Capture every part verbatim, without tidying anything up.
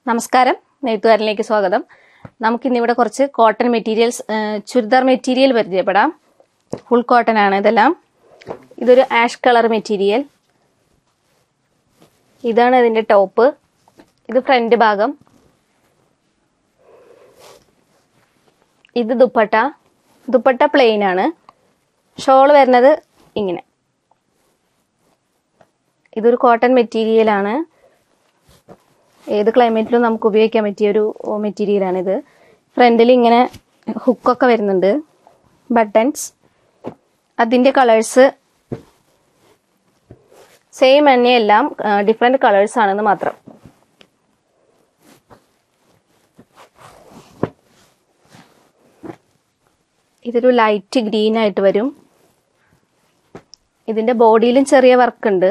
നമസ്കാരം, നെയ്ത്തുകാരനിലേക്ക് സ്വാഗതം. നമുക്കിന്നിവിടെ കുറച്ച് കോട്ടൺ മെറ്റീരിയൽസ്, ചുരിദാർ മെറ്റീരിയൽ പരിചയപ്പെടാം. ഫുൾ കോട്ടൺ ആണ് ഇതെല്ലാം. ഇതൊരു ആഷ് കളർ മെറ്റീരിയൽ. ഇതാണ് ഇതിന്റെ ടോപ്പ്. ഇത് ഫ്രണ്ട് ഭാഗം. ഇത് ദുപ്പട്ട. ദുപ്പട്ട പ്ലെയിൻ ആണ്. ഷോൾ വരുന്നത് ഇങ്ങനെ. ഇതൊരു കോട്ടൺ മെറ്റീരിയൽ ആണ്. ഏത് ക്ലൈമറ്റിലും നമുക്ക് ഉപയോഗിക്കാൻ പറ്റിയ ഒരു മെറ്റീരിയലാണിത്. ഫ്രണ്ടിൽ ഇങ്ങനെ ഹുക്കൊക്കെ വരുന്നുണ്ട്, ബട്ടൺസ്. അതിൻ്റെ കളേഴ്സ് സെയിം തന്നെ, എല്ലാം ഡിഫറെൻറ്റ് കളേഴ്സ് ആണെന്ന് മാത്രം. ഇതൊരു ലൈറ്റ് ഗ്രീൻ ആയിട്ട് വരും. ഇതിൻ്റെ ബോഡിയിലും ചെറിയ വർക്ക് ഉണ്ട്.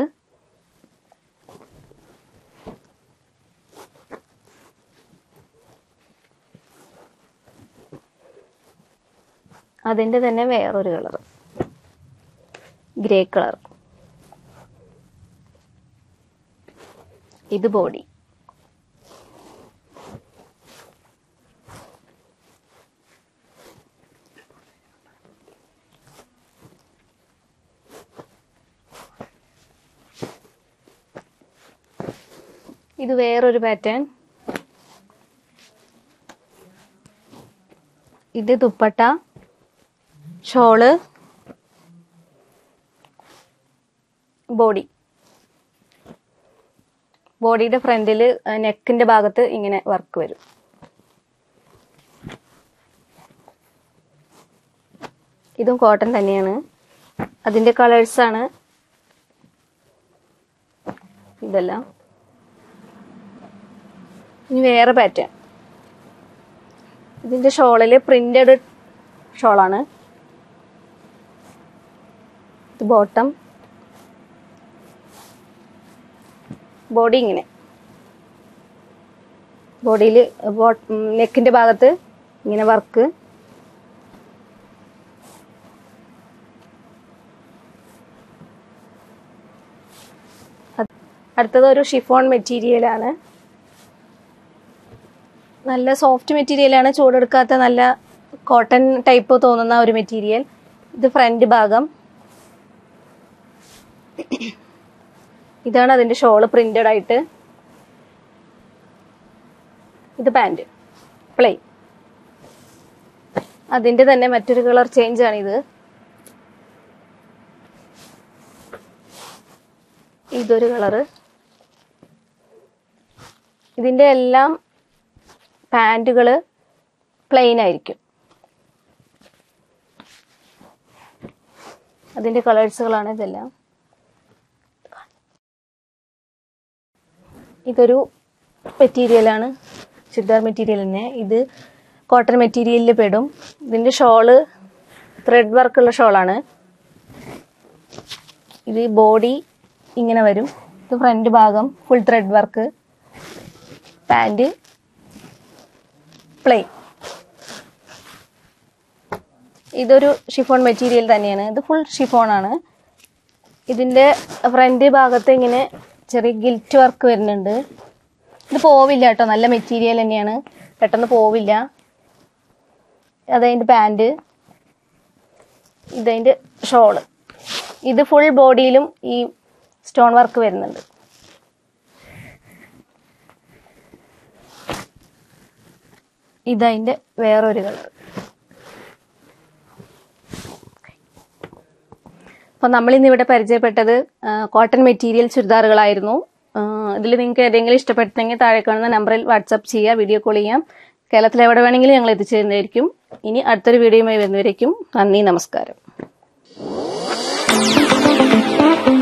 അതിൻ്റെ തന്നെ വേറൊരു കളർ, ഗ്രേ കളർ. ഇത് ബോഡി. ഇത് വേറൊരു പാറ്റേൺ. ഇത് ദുപ്പട്ട, ഷോള്, ബോഡി. ബോഡിയുടെ ഫ്രണ്ടിൽ നെക്കിന്റെ ഭാഗത്ത് ഇങ്ങനെ വർക്ക് വരും. ഇതും കോട്ടൺ തന്നെയാണ്. അതിന്റെ കളേഴ്സ് ആണ് ഇതെല്ലാം. ഇനി വേറെ പാറ്റേൺ. ഇതിന്റെ ഷോളില് പ്രിന്റഡ് ഷോളാണ്. ഇത് ബോട്ടം. ബോഡി ഇങ്ങനെ. ബോഡിയിൽ നെക്കിന്റെ ഭാഗത്ത് ഇങ്ങനെ വർക്ക്. അടുത്തത് ഒരു ഷിഫോൺ മെറ്റീരിയലാണ്. നല്ല സോഫ്റ്റ് മെറ്റീരിയലാണ്, ചൂടെടുക്കാത്ത നല്ല കോട്ടൺ ടൈപ്പ് തോന്നുന്ന ഒരു മെറ്റീരിയൽ. ഇത് ഫ്രണ്ട് ഭാഗം. ഇതാണ് അതിന്റെ ഷോള്, പ്രിന്റഡ് ആയിട്ട്. ഇത് പാന്റ് പ്ലെയിൻ. അതിന്റെ തന്നെ മറ്റൊരു കളർ ചേഞ്ച് ആണ് ഇത്. ഇതൊരു കളറ്. ഇതിന്റെ എല്ലാം പാന്റുകള് പ്ലെയിൻ ആയിരിക്കും. അതിന്റെ കളേഴ്സുകളാണ് ഇതെല്ലാം. ഇതൊരു മെറ്റീരിയലാണ്, ചുരിദാർ മെറ്റീരിയൽ തന്നെ. ഇത് കോട്ടൺ മെറ്റീരിയലിൽ പെടും. ഇതിന്റെ ഷോള് ത്രെഡ് വർക്കുള്ള ഷോളാണ്. ഇത് ബോഡി ഇങ്ങനെ വരും. ഇത് ഫ്രണ്ട് ഭാഗം full thread work. Pant plain. ഇതൊരു ഷിഫോൺ മെറ്റീരിയൽ തന്നെയാണ്. ഇത് ഫുൾ ഷിഫോൺ ആണ്. ഇതിന്റെ ഫ്രണ്ട് ഭാഗത്ത് ഇങ്ങനെ ചെറിയ ഗിൽറ്റ് വർക്ക് വരുന്നുണ്ട്. ഇത് പോവില്ല കേട്ടോ, നല്ല മെറ്റീരിയൽ തന്നെയാണ്, പെട്ടെന്ന് പോവില്ല. അതതിൻ്റെ പാൻറ്. ഇതതിൻ്റെ ഷോള്. ഇത് ഫുൾ ബോഡിയിലും ഈ സ്റ്റോൺ വർക്ക് വരുന്നുണ്ട്. ഇതതിൻ്റെ വേറൊരു കളർ. അപ്പോൾ നമ്മളിന്ന് ഇവിടെ പരിചയപ്പെട്ടത് കോട്ടൺ മെറ്റീരിയൽ ചുരിദാറുകളായിരുന്നു. ഇതിൽ നിങ്ങൾക്ക് ഏതെങ്കിലും ഇഷ്ടപ്പെട്ടെങ്കിൽ താഴെ കാണുന്ന നമ്പറിൽ വാട്സാപ്പ് ചെയ്യുക, വീഡിയോ കോൾ ചെയ്യാം. കേരളത്തിൽ എവിടെ വേണമെങ്കിലും ഞങ്ങൾ എത്തിച്ചു തരുന്നതായിരിക്കും. ഇനി അടുത്തൊരു വീഡിയോയുമായി വരുന്നവരേക്കും നന്ദി, നമസ്കാരം.